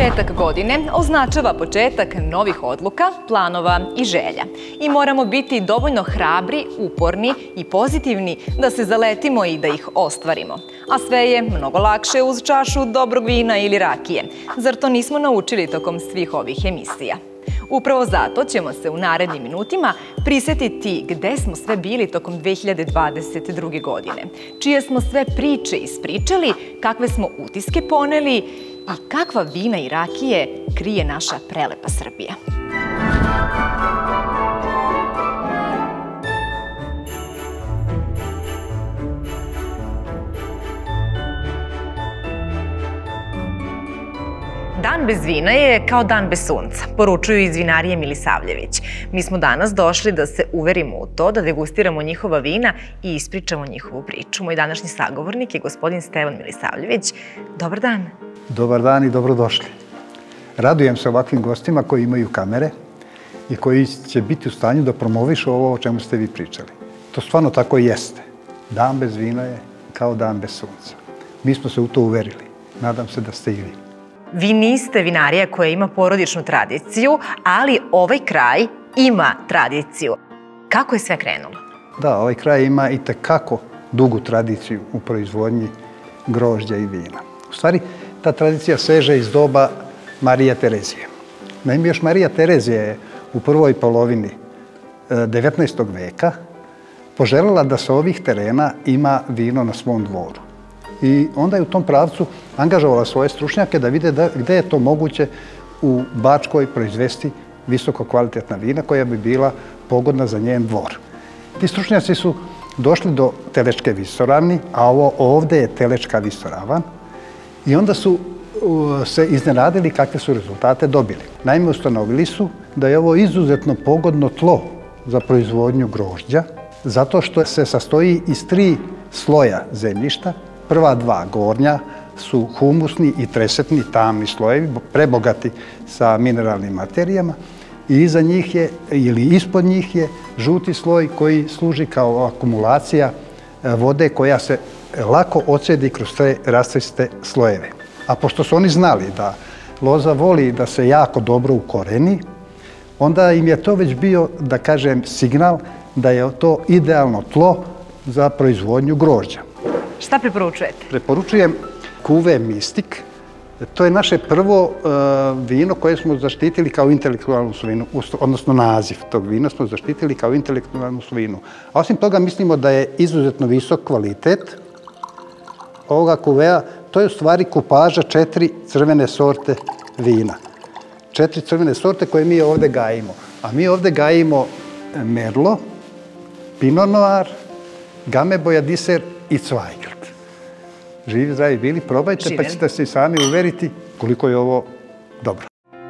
Početak godine označava početak novih odluka, planova i želja. I moramo biti dovoljno hrabri, uporni i pozitivni da se zaletimo i da ih ostvarimo. A sve je mnogo lakše uz čašu dobrog vina ili rakije. Zar to nismo naučili tokom svih ovih emisija? Upravo zato ćemo se u narednim minutima prisetiti gde smo sve bili tokom 2022. godine, čije smo sve priče ispričali, kakve smo utiske poneli i kakva vina i rakije krije naša prelepa Srbija. Dan bez vina je kao dan bez sunca, poručuju iz vinarije Milisavljević. Mi smo danas došli da se uverimo u to, da degustiramo njihova vina i ispričamo njihovu priču. Moj današnji sagovornik je gospodin Stevan Milisavljević. Dobar dan. Dobar dan i dobrodošli. Radujem se ovakvim gostima koji imaju kamere i koji će biti u stanju da promovišu ovo o čemu ste vi pričali. To stvarno tako i jeste. Dan bez vina je kao dan bez sunca. Mi smo se u to uverili. Nadam se da ste i vi. Vi niste vinarija koja ima porodičnu tradiciju, ali ovaj kraj ima tradiciju. Kako je sve krenulo? Da, ovaj kraj ima i tekako dugu tradiciju u proizvodnji grožđa i vina. U stvari, ta tradicija seže iz doba Marije Terezije. Naime, još Marija Terezija je u prvoj polovini 19. veka poželjela da sa ovih terena ima vino na svom dvoru. I onda je u tom pravcu angažovala svoje stručnjake da vide gde je to moguće u Bačkoj proizvesti visoko kvalitetna vina koja bi bila pogodna za njen dvor. Ti stručnjaci su došli do Telečke visoravni, a ovo ovde je Telečka visoravan, i onda su se iznenadili kakve su rezultate dobili. Naime, ustanovili su da je ovo izuzetno pogodno tlo za proizvodnju grožđa, zato što se sastoji iz 3 sloja zemljišta. Prva 2 gornja su humusni i tresetni tamni slojevi, prebogati sa mineralnim materijama, i iza njih je, ili ispod njih je, žuti sloj koji služi kao akumulacija vode koja se lako ocedi kroz te rastriste slojeve. A pošto su oni znali da loza voli da se jako dobro ukoreni, onda im je to već bio, da kažem, signal da je to idealno tlo za proizvodnju grožđa. Šta preporučujete? Preporučujem Cuvée Mystique. To je naše prvo vino koje smo zaštitili kao intelektualnu svojinu, odnosno naziv tog vina smo zaštitili kao intelektualnu svojinu. A osim toga mislimo da je izuzetno visok kvalitet ovoga kuvea. To je u stvari kupaža 4 crvene sorte vina. 4 crvene sorte koje mi ovde gajimo. A mi ovde gajimo Merlot, Pinot Noir, Gamay Bojadiser i Zweigelt. Živi, zdravi bili, probajte pa ćete se i sami uveriti koliko je ovo dobro.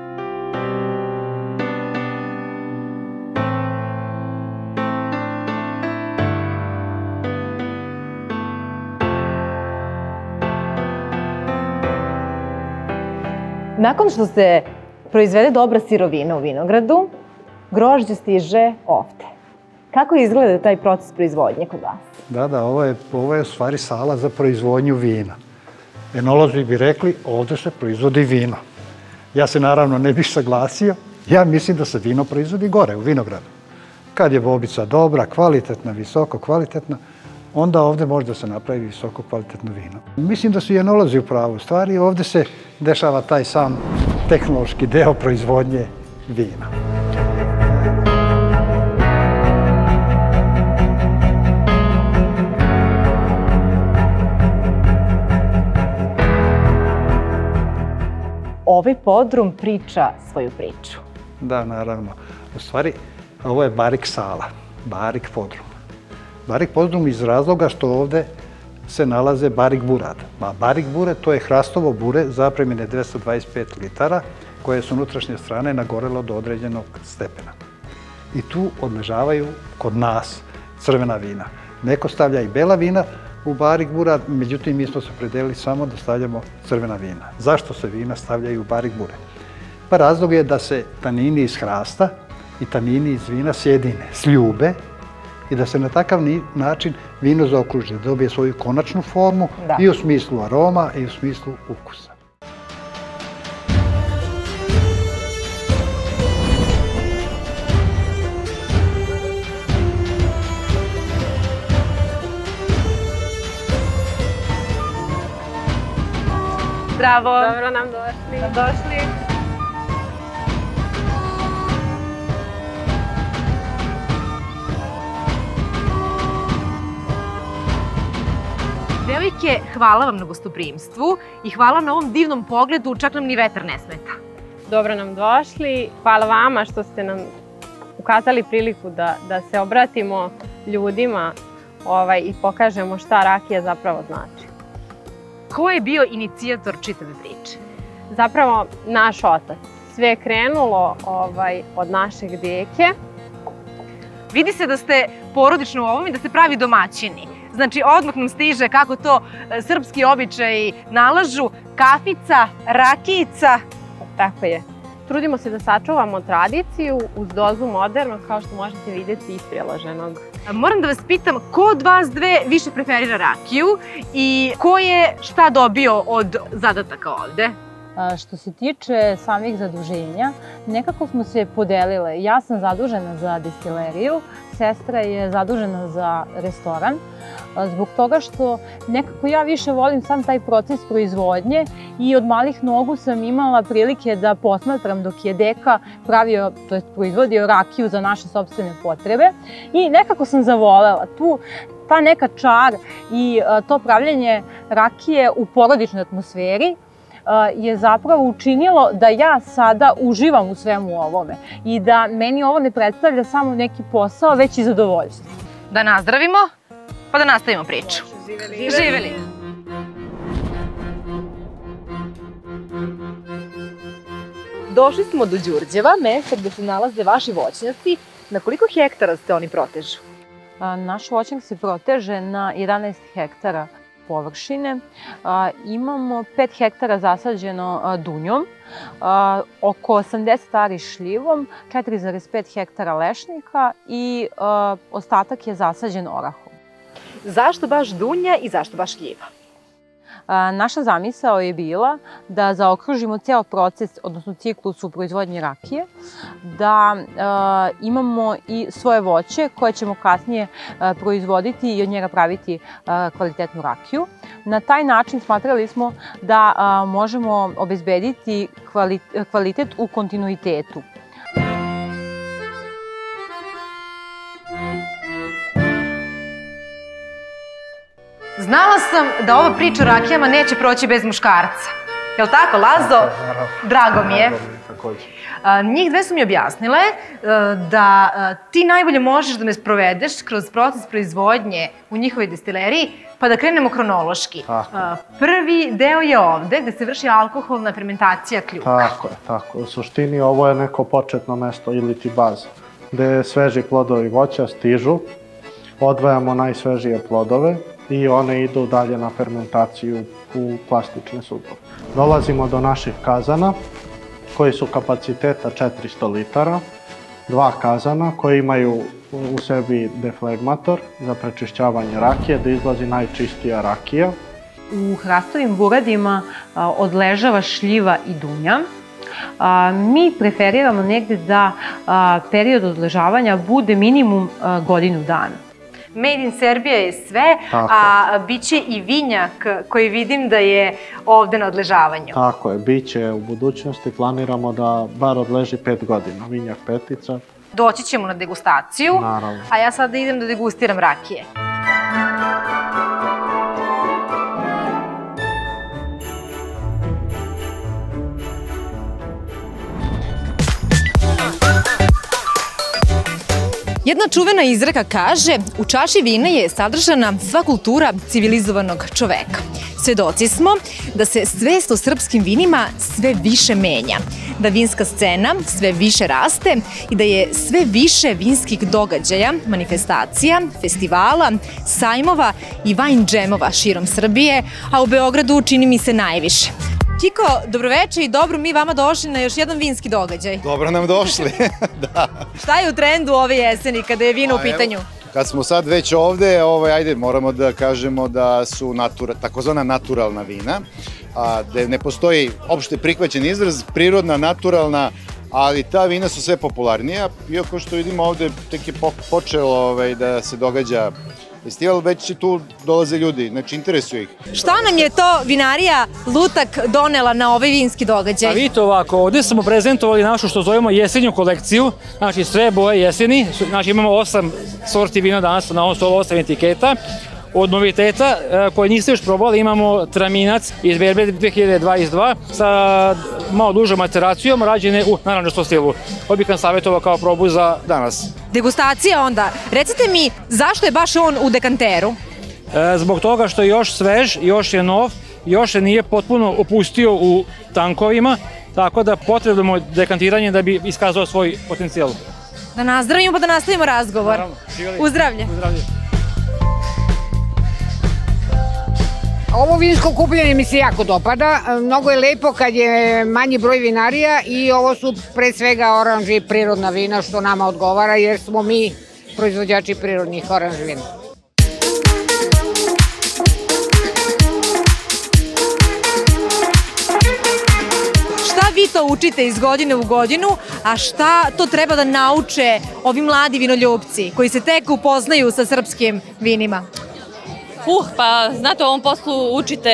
Nakon što se proizvede dobra sirovina u vinogradu, grožđe stiže ovde. Kako izgleda taj proces proizvodnje kod vas? Da, ovo je u stvari sala za proizvodnju vina. Enolozi bi rekli, ovde se proizvodi vino. Ja se naravno ne bih saglasio. Ja mislim da se vino proizvodi gore, u vinogradu. Kad je bobica dobra, kvalitetna, visoko kvalitetna, onda ovde može da se napravi visoko kvalitetno vino. Mislim da su i enolozi u pravu stvari. Ovde se dešava taj sam tehnološki deo proizvodnje vina. Ovaj podrum priča svoju priču. Da, naravno. U stvari, ovo je barik sala, barik podrum. Barik podrum iz razloga što ovde se nalaze barik burad. Barik bure, to je hrastovo bure zapremine 225 litara, koje su unutrašnje strane nagorelo do određenog stepena. I tu odležavaju kod nas crvena vina. Neko stavlja i bela vina u barik burad, međutim mi smo se predelili samo da stavljamo crvena vina. Zašto se vina stavljaju u barik bure? Pa razlog je da se tanini iz hrasta i tanini iz vina sjedine, sljube, i da se na takav način vino zaokruži, da dobije svoju konačnu formu i u smislu aroma i u smislu ukusa. Zdravo! Dobro nam došli. Devojke, hvala vam na gostoprimstvu i hvala na ovom divnom pogledu, čak nam ni vetar ne smeta. Dobro nam došli. Hvala vama što ste nam ukazali priliku da se obratimo ljudima i pokažemo šta rakija zapravo znači. Ko je bio inicijator čitave priče? Zapravo naš otac. Sve je krenulo od našeg deke. Vidi se da ste porodično u ovom i da ste pravi domaćini. Znači, odmah nam stiže kako to srpski običaji nalažu, kafica, rakijica. Tako je. Trudimo se da sačuvamo tradiciju uz dozu modernog, kao što možete vidjeti, ispriloženog. Moram da vas pitam, ko od vas dve više preferira rakiju i ko je šta dobio od zadataka ovde? Što se tiče samih zaduženja, nekako smo se podelile. Ja sam zadužena za destileriju, sestra je zadužena za restoran, zbog toga što nekako ja više volim sam taj proces proizvodnje i od malih nogu sam imala prilike da posmatram dok je deka pravio, to jest proizvodio rakiju za naše sopstvene potrebe i nekako sam zavolela tu ta neka čar i to pravljenje rakije u porodičnoj atmosferi je zapravo učinilo da ja sada uživam u svemu ovome i da meni ovo ne predstavlja samo neki posao, već i zadovoljstvo. Da nazdravimo, pa da nastavimo priču. Živeli! Došli smo do Đurđeva, mesta gde se nalaze vaši voćnjaci. Na koliko hektara se oni protežu? Naš voćnjak se proteže na 11 hektara površine. Imamo 5 hektara zasađeno dunjom, oko 80 ari šljivom, 4,5 hektara lešnika i ostatak je zasađen orahom. Zašto baš dunja i zašto baš šljiva? Naša zamisao je bila da zaokružimo ceo proces, odnosno ciklus u proizvodnji rakije, da imamo i svoje voće koje ćemo kasnije proizvoditi i od njega praviti kvalitetnu rakiju. Na taj način smatrali smo da možemo obezbediti kvalitet u kontinuitetu. Znala sam da ova priča o rakijama neće proći bez muškarca. Jel' tako, Lazo? Drago mi je. Njih dve su mi objasnile da ti najbolje možeš da me sprovedeš kroz proces proizvodnje u njihovoj destileriji, pa da krenemo hronološki. Prvi deo je ovde, gde se vrši alkoholna fermentacija kljuka. Tako je, tako. U suštini ovo je neko početno mesto ili ti baza, gde sveži plodovi voća stižu, odvajamo najsvežije plodove i one idu dalje na fermentaciju u plastične sudove. Dolazimo do naših kazana koji su kapaciteta 400 litara, 2 kazana koji imaju u sebi deflegmator za prečišćavanje rakije, da izlazi najčistija rakija. U hrastovim buradima odležava šljiva i dunja. Mi preferiramo negde da period odležavanja bude minimum godinu dana. Made in Serbia je sve, a bit će i vinjak koji vidim da je ovde na odležavanju. Tako je, bit će u budućnosti, planiramo da bar odleži 5 godina, vinjak petica. Doći ćemo na degustaciju, Naravno. A ja sada idem da degustiram rakije. Jedna čuvena izreka kaže, u čaši vina je sadržana sva kultura civilizovanog čoveka. Svedoci smo da se svest o srpskim vinima sve više menja, da vinska scena sve više raste i da je sve više vinskih događaja, manifestacija, festivala, sajmova i wine džemova širom Srbije, a u Beogradu čini mi se najviše. Kiko, dobroveče i dobro mi vama došli na još jedan vinski događaj. Dobro nam došli, da. Šta je u trendu ove jeseni kada je vino u pitanju? Kad smo sad već ovde, ajde, moramo da kažemo da su takozvana naturalna vina, da ne postoji opšte prihvaćen izraz, prirodna, naturalna, ali ta vina su sve popularnija, iako što vidimo ovde tek je počelo da se događa festival, već tu dolaze ljudi, znači interesuje ih. Šta nam je to vinarija Lutak donela na ovaj vinski događaj? A vidite ovako, ovdje smo prezentovali našu što zovemo jesenju kolekciju, znači sve boje jeseni, znači imamo 8 sorti vina danas na ovom stolu, 8 etiketa. Od noviteta koje niste još probali imamo Traminac iz Berbe 2022 sa malo dužom maceracijom, rađene u narančastom stilu. Ovo bih vam savjetovao kao probu za danas. Degustacija onda. Recite mi zašto je baš on u dekanteru? Zbog toga što je još svež, još je nov, još se nije potpuno opustio u tankovima, tako da potrebujemo dekantiranje da bi iskazao svoj potencijal. Da nazdravimo pa da nastavimo razgovor. Uzdravlje. Ovo vinsko okupljanje mi se jako dopada, mnogo je lepo kad je manji broj vinarija i ovo su pre svega oranži i prirodna vina što nama odgovara jer smo mi proizvođači prirodnih oranži vina. Šta vi to učite iz godine u godinu, a šta to treba da nauče ovi mladi vinoljubci koji se tek upoznaju sa srpskim vinima? Pa znate, u ovom poslu učite,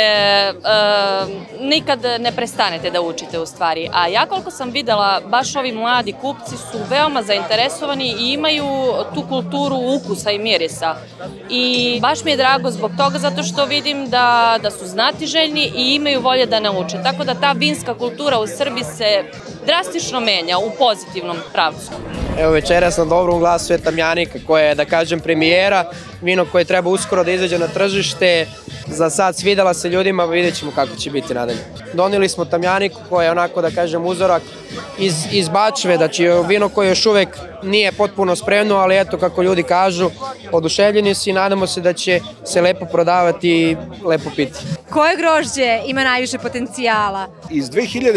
nikad ne prestanete da učite u stvari. A ja koliko sam videla, baš ovi mladi kupci su veoma zainteresovani i imaju tu kulturu ukusa i mirisa. I baš mi je drago zbog toga zato što vidim da su znatiželjni i imaju volje da nauče. Tako da ta vinska kultura u Srbiji se drastično menja u pozitivnom pravcu. Evo večeras na dobrom glasu je Tamjanika koja je, da kažem, premijera, vino koje treba uskoro da izađe na tržište. Za sad svidela se ljudima, vidjet ćemo kako će biti nadalje. Donijeli smo Tamjaniku koja je onako, da kažem, uzorak iz bačve, znači vino koje još uvek nije potpuno spremno, ali eto kako ljudi kažu, oduševljeni su i nadamo se da će se lepo prodavati i lepo piti. Koje grožđe ima najviše potencijala? Iz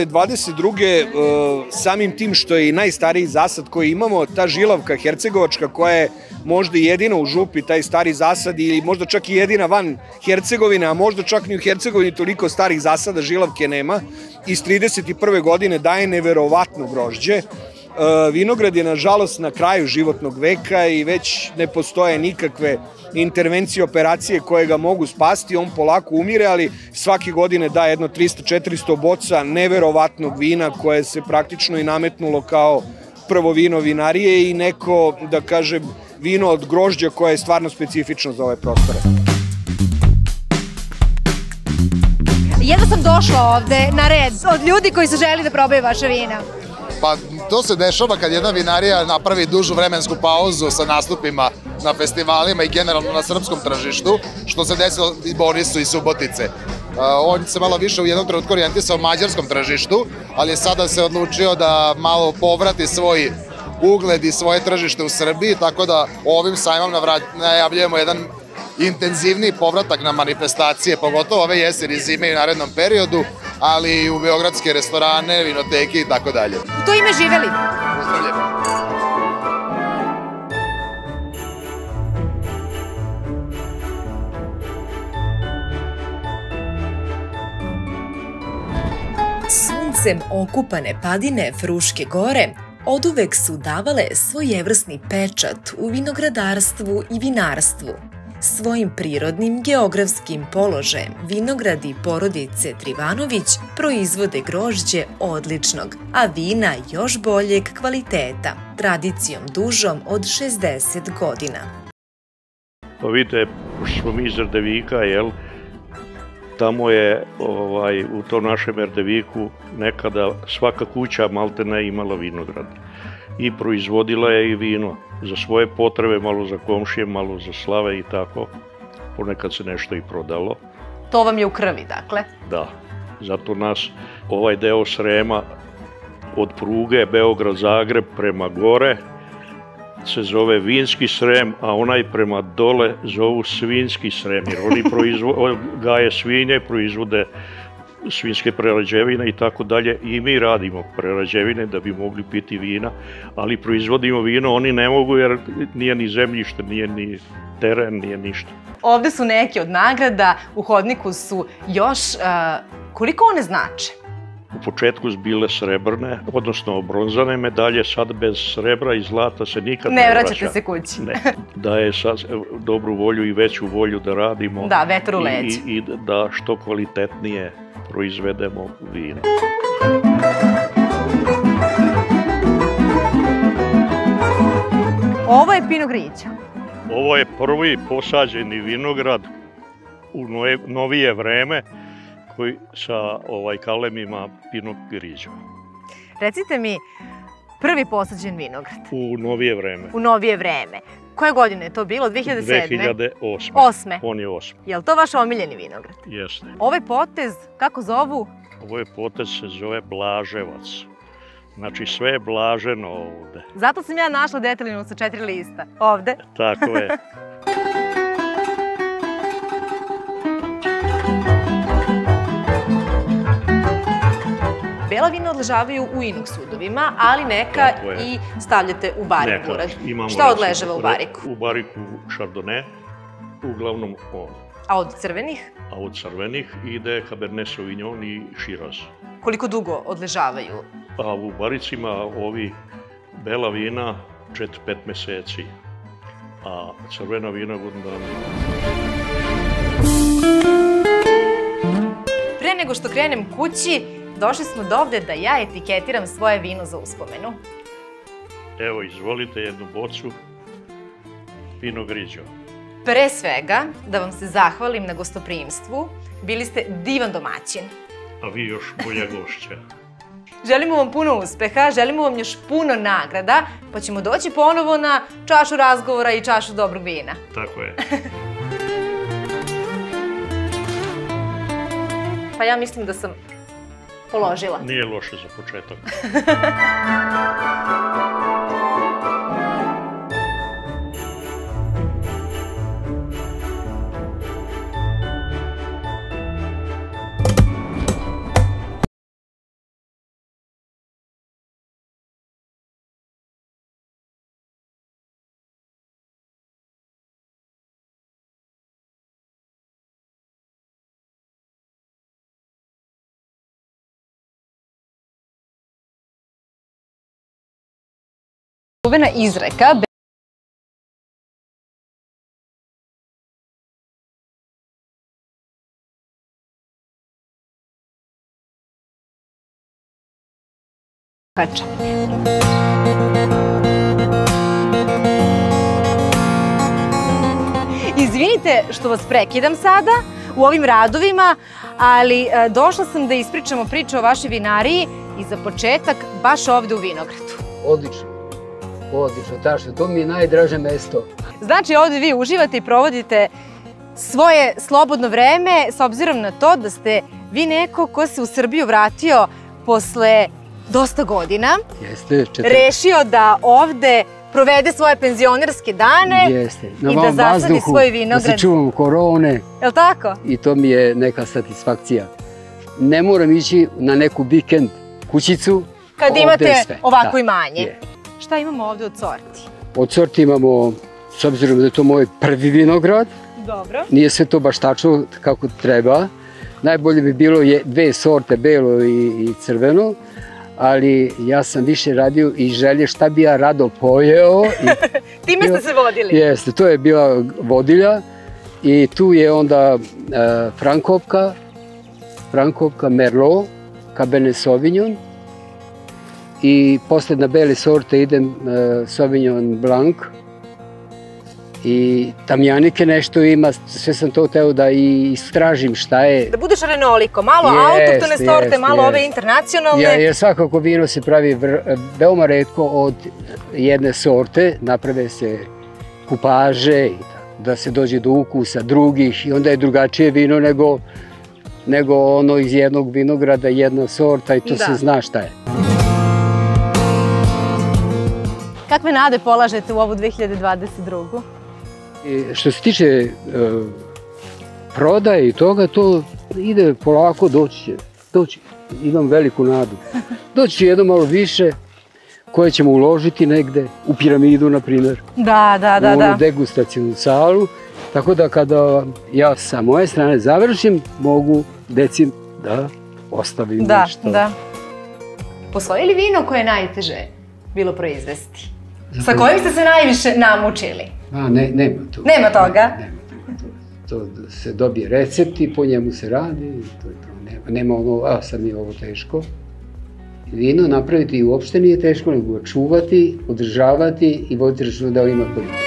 2022. Samim tim što je i najstariji zasad koji imamo, ta žilavka hercegovačka koja je možda jedina u župi, taj stari zasad ili možda čak i jedina van Hercegovine, a možda čak ni u Hercegovini toliko starih zasada žilavke nema, iz 31. godine daje neverovatno grožđe. Vinograd je nažalost na kraju životnog veka i već ne postoje nikakve intervencije, operacije koje ga mogu spasti, on polako umire, ali svake godine daje jedno 300-400 boca neverovatnog vina koje se praktično i nametnulo kao prvo vino vinarije i neko, da kažem, vino od grožđa koje je stvarno specifično za ove prostore. Jedno sam došla ovde na red od ljudi koji su želi da probaju vaša vina. Pa to se dešava kad jedna vinarija napravi dužu vremensku pauzu sa nastupima na festivalima i generalno na srpskom tržištu, što se desilo i Borisu i Subotice. On se malo više u jednom trenutku orijentisao mađarskom tržištu, ali je sada se odlučio da malo povrati svoj ugled i svoje tržište u Srbiji, tako da ovim sajmom najavljujemo jedan intenzivniji povratak na manifestacije, pogotovo ove jeseni i zime i u narednom periodu, ali i u beogradske restorane, vinoteke i tako dalje. U to ime živeli! Pozdravljamo! Suncem okupane padine Fruške gore oduvek su davale svojevrsni pečat u vinogradarstvu i vinarstvu. Svojim prirodnim geografskim položajem vinogradi porodice Trivanović proizvode grožđe odličnog, a vina još boljeg kvaliteta, tradicijom dužom od 60 godina. Pa vidite, pošto smo mi iz Erdevika, tamo je u tom našem Erdeviku nekada svaka kuća maltene imala vinograd i proizvodila je i vino za svoje potrebe, malo za komšije, malo za slave i tako. Ponekad se nešto i prodalo. To vam je u krvi, dakle? Da, zato nas ovaj deo Srema od pruge Beograd-Zagreb prema gore se zove Vinski Srem, a onaj prema dole zovu Svinjski Srem, jer oni gaje svinje, proizvode svinjske prerađevine i tako dalje, i mi radimo prerađevine da bi mogli piti vina, ali proizvodimo vino, oni ne mogu jer nije ni zemljište, nije ni teren, nije ništa. Ovde su neke od nagrada, u hodniku su još, koliko one znače? u početku su bile srebrne, odnosno bronzane medalje, sad bez srebra i zlata se nikad ne vraća. Ne vraćate se kući. Ne, daje dobru volju i veću volju da radimo. Da, vetar u leđa. I da što kvalitetnije proizvedemo vino. Ovo je Pinot Grigio. Ovo je prvi posađeni vinograd u novije vreme koji sa kalemima Pinot Grigio. Recite mi, prvi posađen vinograd. U novije vreme. U novije vreme. Koje godine je to bilo? 2007? 2008. 8. On je 8. Je li to vaš omiljeni vinograd? Jeste. Ovaj potez, kako zovu? Ovaj potez se zove Blaževac. Znači sve je blaženo ovde. Zato sam ja našla detaljinu sa 4 lista. Ovde. Tako je. Bela vina odležavaju u inox sudovima, ali neka i stavljate u bariku. Šta odležava u bariku? U bariku Chardonnay, uglavnom on. A od crvenih? A od crvenih ide Cabernet Sauvignon i Shiraz. Koliko dugo odležavaju? A u baricima ovi bela vina 4-5 meseci, a crvena vina godinu dana. Pre nego što krenem kući, došli smo do ovde da ja etiketiram svoje vino za uspomenu. Evo, izvolite jednu bocu Pinot Grigio. Pre svega, da vam se zahvalim na gostoprimstvu. Bili ste divan domaćin. A vi još bolja gošća. Želimo vam puno uspeha, želimo vam još puno nagrada, pa ćemo doći ponovo na čašu razgovora i čašu dobrog vina. Tako je. Pa ja mislim da sam položila. Nije loše za početak. Čuvena izreka Izvinite što vas prekidam sada u ovim radovima, ali došla sam da ispričamo priču o vašoj vinariji i za početak baš ovde u vinogradu. Odlično. Odlično, tačno, to mi je najdraže mesto. Znači ovde vi uživate i provodite svoje slobodno vreme s obzirom na to da ste vi neko ko se u Srbiju vratio posle dosta godina. Jeste. Rešio da ovde provede svoje penzionerske dane. Jeste. I da zasadi svoj vinograd. Da se čuvam korone. Je li tako? I to mi je neka satisfakcija. Ne moram ići na neku vikend kućicu. Kad imate ovako imanje. Šta imamo ovde od sorti? Od sorti imamo, s obzirom da je to moj prvi vinograd. Dobro. Nije sve to baš tačno kako treba. Najbolje bi bilo dve sorte, belo i crveno. Ali ja sam više radio i želje šta bi ja rado pojeo. Time ste se vodili? Jeste, to je bila vodilja. I tu je onda Frankovka, Merlot, Cabernet Sauvignon. I posle na bele sorte idem Sauvignon Blanc. I tamjanike nešto ima, sve sam to hteo da istražim šta je. Da budeš renoliko, malo autoktone sorte, malo ove internacionalne. Jer svakako vino se pravi veoma retko od jedne sorte, naprave se kupaže, da se dođe do ukusa drugih i onda je drugačije vino nego ono iz jednog vinograda, jedna sorta i to se zna šta je. Kakve nade polažete u ovu 2022? Što se tiče prodaje i toga, to ide polako, doći. Imam veliku nadu. Doći će jedno malo više, koje ćemo uložiti negde, u piramidu, na primjer. Da. U onu degustacijnu salu. Tako da kada ja sa moje strane završim, mogu decim da ostavim Da, nešto. da. Postoji li vino koje je najteže bilo proizvesti? Sa kojim ste se najviše namučili? Nema to. Nema toga? To se dobije recept i po njemu se radi. Nema ono, sad mi je ovo teško. Vino napraviti uopšte nije teško, nego ga čuvati, održavati i voditi računa da ima kvalitet.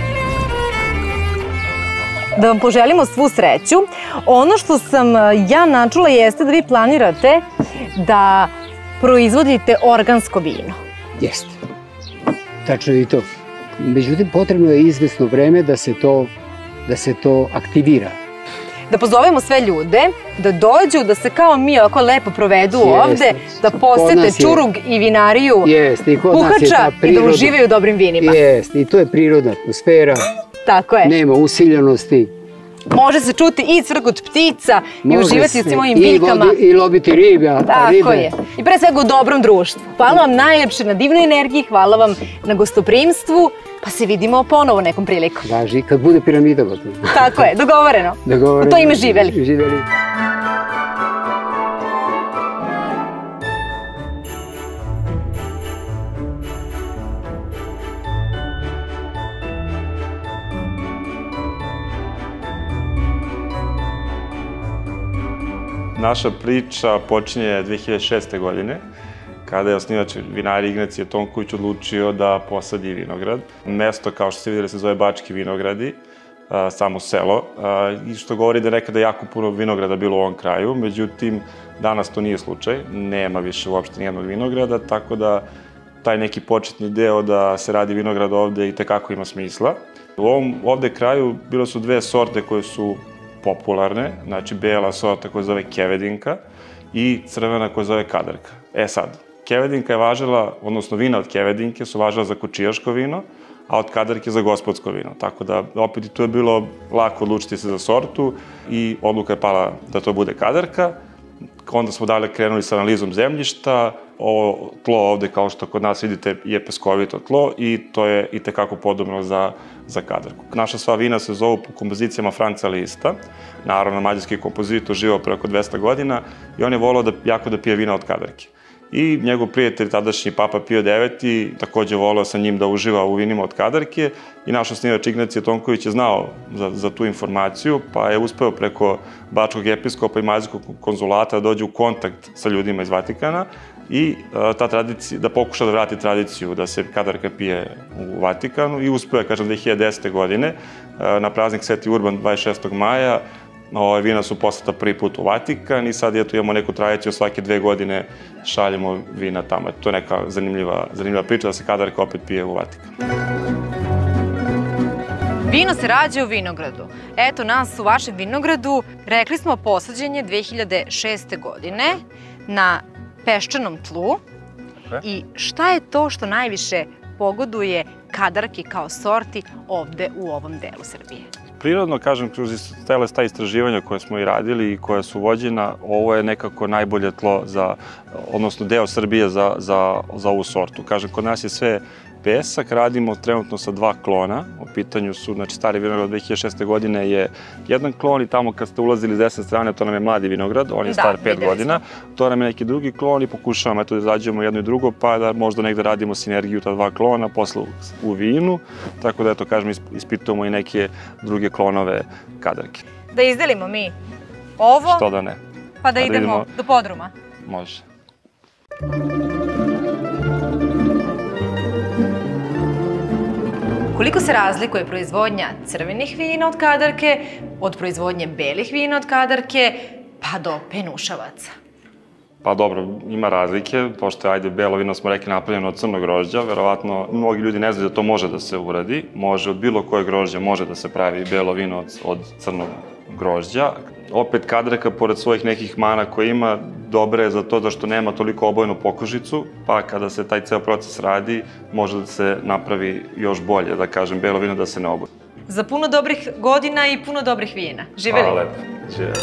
Da vam poželimo svu sreću. Ono što sam ja načula jeste da vi planirate da proizvodite organsko vino. Jeste. Tačno i to. Međutim, potrebno je izvesno vreme da se to aktivira. Da pozovemo sve ljude, da dođu, da se kao mi ovako lepo provedu ovde, da posete Čurug i vinariju Puhača i da uživaju dobrim vinima. Jeste, i to je prirodna atmosfera. Tako je. Nema usiljenosti. Može se čuti i cvrgut ptica i uživati u svim ovim biljkama. I loviti ribe. Tako je. I pre svega u dobrom društvu. Hvala vam najlepše na divnoj energiji, hvala vam na gostoprimstvu, pa se vidimo ponovo nekom prilikom. Važi, kad bude piramida. Tako je, dogovoreno. U to ime živeli. Živeli. Naša priča počinje 2006. godine, kada je osnivač vinarije Ignacije Tonković odlučio da posadi vinograd. Mesto, kao što ste vidjeli, se zove Bački vinogradi, samo selo, i što govori da je nekada jako puno vinograda bilo u ovom kraju, međutim, danas to nije slučaj, nema više uopšte nijednog vinograda, tako da taj neki početni deo da se radi vinograd ovde i tekako ima smisla. U ovom ovde kraju bilo su dve sorte koje su popularne, znači bela sorta koja se zove Kevedinka i crvena koja se zove Kadarka. Sad, Kevedinka je važila, odnosno vina od Kevedinke su važila za kočijaško vino, a od Kadarke za gospodsko vino. Tako da, opet i tu je bilo lako odlučiti se za sortu i odluka je pala da to bude Kadarka. Onda smo dalje krenuli sa analizom zemljišta, ovo tlo ovde, kao što kod nas vidite, je peskovito tlo i to je i tekako podobno za Kadarku. Naša sva vina se zovu po kompozicijama Franca Lista, naravno mađarski kompozitor, živao preko 200 godina i on je volao jako da pije vina od Kadarke. I njegov prijatelj, tadašnji papa Pio IX, takođe volao sa njim da uživa u vinima od Kadarke i naš osnivač Ignacije Tonković je znao za tu informaciju, pa je uspeo preko bačkog episkopa i mađarskog konzulata da dođe u kontakt sa ljudima iz Vatikana i da pokuša da vrati tradiciju da se Kadarka pije u Vatikanu i uspeo je, kažem, 2010. godine na praznik Sveti Urban 26. maja. Vina su poslata prvi put u Vatikan i sad imamo neku tradiciju, svake 2 godine šaljemo vina tamo. To je neka zanimljiva priča da se Kadarka opet pije u Vatikan. Vino se rađa u vinogradu. Eto nas u vašem vinogradu. Rekli smo posađenje 2006. godine na peščanom tlu. I šta je to što najviše pogoduje Kadarki kao sorti ovde u ovom delu Srbije? Prirodno, kažem, kroz ta istraživanja koje smo i radili i koja su vođena, ovo je nekako najbolje tlo odnosno deo Srbije za ovu sortu. Kažem, kod nas je sve pesak, radimo trenutno sa 2 klona. U pitanju su, znači, stari vinograd od 2006. godine je jedan klon i tamo kad ste ulazili s desne strane, to nam je mladi vinograd, on je star 5 godina. To nam je neki drugi klon i pokušavamo da izađemo jedno i drugo, pa da možda negde radimo sinergiju ta 2 klona, posle u vinu. Tako da, eto, kažem, ispitujemo i neke druge klonove Kadarke. Da izdelimo mi ovo? Što da ne. Pa da idemo do podruma? Može. Koliko se razlikuje proizvodnja crvenih vina od Kadarke od proizvodnje belih vina od Kadarke pa do penušavaca? Pa dobro, ima razlike, pošto je, belo vino smo rekli napravljeno od crnog grožđa, verovatno mnogi ljudi ne znaju da to može da se uradi, može od bilo koje grožđa može da se pravi belo vino od crnog grožđa. Opet Kadarka, pored svojih nekih mana koje ima, dobra je za to da što nema toliko obojenu pokožicu, pa kada se taj ceo proces radi, može da se napravi još bolje, da kažem, belo vino da se ne oboji. Za puno dobrih godina i puno dobrih vina. Živeli? Hvala lepo. Živeli.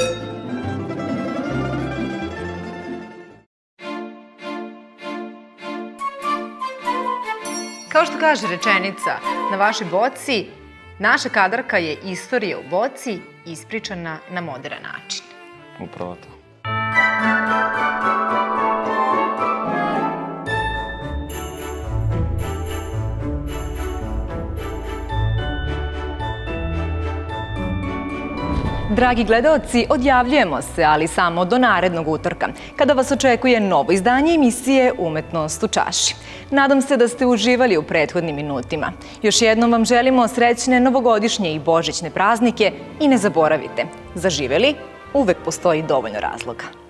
Kao što kaže rečenica na vašoj boci, naša Kadarka je istorija u boci ispričana na modern način. Upravo to. Dragi gledaoci, odjavljujemo se, ali samo do narednog utorka, kada vas očekuje novo izdanje emisije Umetnost u čaši. Nadam se da ste uživali u prethodnim minutima. Još jednom vam želimo srećne novogodišnje i božićne praznike i ne zaboravite, za živeli uvek postoji dovoljno razloga.